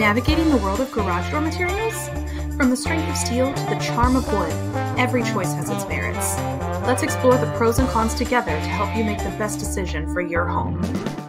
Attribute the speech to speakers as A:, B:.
A: Navigating the world of garage door materials? From the strength of steel to the charm of wood, every choice has its merits. Let's explore the pros and cons together to help you make the best decision for your home.